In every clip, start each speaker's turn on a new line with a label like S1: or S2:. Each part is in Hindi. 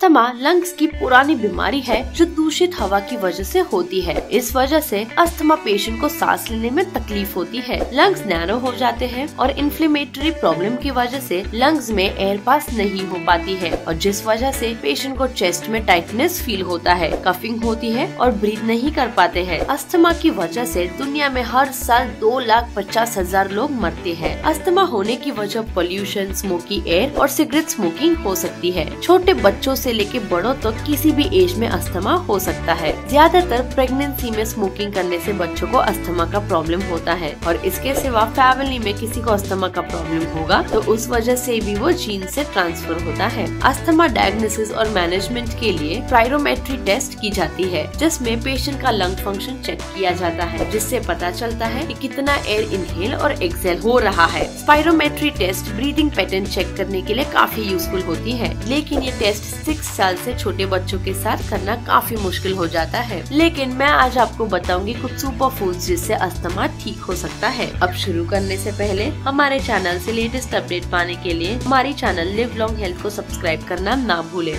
S1: अस्थमा लंग्स की पुरानी बीमारी है जो दूषित हवा की वजह से होती है। इस वजह से अस्थमा पेशेंट को सांस लेने में तकलीफ होती है। लंग्स नैरो हो जाते हैं और इन्फ्लेमेटरी प्रॉब्लम की वजह से लंग्स में एयर पास नहीं हो पाती है और जिस वजह से पेशेंट को चेस्ट में टाइटनेस फील होता है, कफिंग होती है और ब्रीथ नहीं कर पाते हैं। अस्थमा की वजह से दुनिया में हर साल 2,50,000 लोग मरते हैं। अस्थमा होने की वजह पोल्यूशन, स्मोकी एयर और सिगरेट स्मोकिंग हो सकती है। छोटे बच्चों से लेके बड़ों तक किसी भी एज में अस्थमा हो सकता है। ज्यादातर प्रेगनेंसी में स्मोकिंग करने से बच्चों को अस्थमा का प्रॉब्लम होता है और इसके सिवा फैमिली में किसी को अस्थमा का प्रॉब्लम होगा तो उस वजह से भी वो जीन से ट्रांसफर होता है। अस्थमा डायग्नोसिस और मैनेजमेंट के लिए स्पायरोमेट्री टेस्ट की जाती है जिसमें पेशेंट का लंग फंक्शन चेक किया जाता है, जिससे पता चलता है कि कितना एयर इनहेल और एक्सहेल हो रहा है। Spirometry test breathing pattern check करने के लिए काफी यूजफुल होती है, लेकिन ये टेस्ट 6 साल से छोटे बच्चों के साथ करना काफी मुश्किल हो जाता है। लेकिन मैं आज आपको बताऊंगी कुछ सुपर फूड्स जिससे अस्थमा ठीक हो सकता है। अब शुरू करने से पहले हमारे चैनल से लेटेस्ट अपडेट पाने के लिए हमारी चैनल लिव लॉन्ग हेल्थ को सब्सक्राइब करना ना भूलें।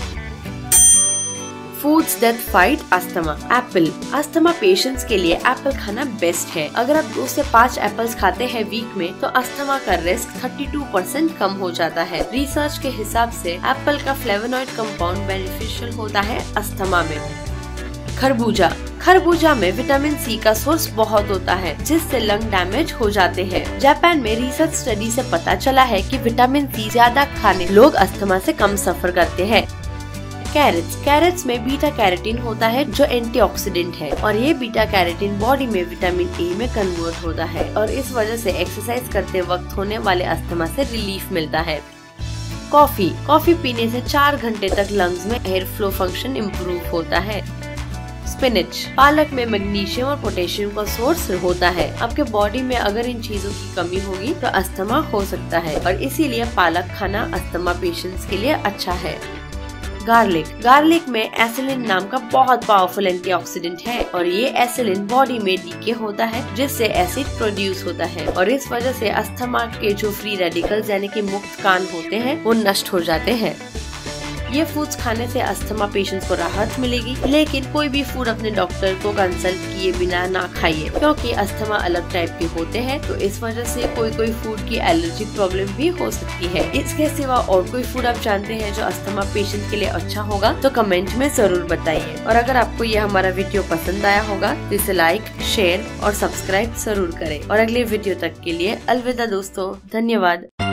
S1: Foods that fight asthma. Apple. Asthma patients के लिए एप्पल खाना बेस्ट है। अगर आप 2 से 5 एप्पल्स खाते हैं वीक में तो अस्थमा का रिस्क 32% कम हो जाता है। रिसर्च के हिसाब से एप्पल का फ्लेवोनॉइड कंपाउंड बेनिफिशियल होता है अस्थमा में। खरबूजा। खरबूजा में विटामिन सी का सोर्स बहुत होता है जिससे लंग डैमेज हो जाते हैं। जापान में रिसर्च स्टडी से पता चला है कि विटामिन सी ज्यादा खाने लोग अस्थमा से कम सफर करते हैं। कैरेट्स में बीटा कैरोटीन होता है जो एंटीऑक्सीडेंट है और ये बीटा कैरोटीन बॉडी में विटामिन ए में कन्वर्ट होता है और इस वजह से एक्सरसाइज करते वक्त होने वाले अस्थमा से रिलीफ मिलता है। कॉफी पीने से 4 घंटे तक लंग्स में एयर फ्लो फंक्शन इम्प्रूव होता है। स्पिनच। पालक में मैग्नीशियम और पोटेशियम का सोर्स होता है। आपके बॉडी में अगर इन चीजों की कमी होगी तो अस्थमा हो सकता है और इसीलिए पालक खाना अस्थमा पेशेंट्स के लिए अच्छा है। गार्लिक में एसिलिन नाम का बहुत पावरफुल एंटीऑक्सीडेंट है और ये एसिलिन बॉडी में डीके होता है जिससे एसिड प्रोड्यूस होता है और इस वजह से अस्थमा के जो फ्री रेडिकल्स यानी कि मुक्त कण होते हैं वो नष्ट हो जाते हैं। ये फूड्स खाने से अस्थमा पेशेंट्स को राहत मिलेगी, लेकिन कोई भी फूड अपने डॉक्टर को कंसल्ट किए बिना ना खाइए क्योंकि अस्थमा अलग टाइप के होते हैं तो इस वजह से कोई फूड की एलर्जिक प्रॉब्लम भी हो सकती है। इसके सिवा और कोई फूड आप जानते हैं जो अस्थमा पेशेंट के लिए अच्छा होगा तो कमेंट में जरूर बताइए और अगर आपको ये हमारा वीडियो पसंद आया होगा तो इसे लाइक, शेयर और सब्सक्राइब जरूर करें और अगले वीडियो तक के लिए अलविदा दोस्तों, धन्यवाद।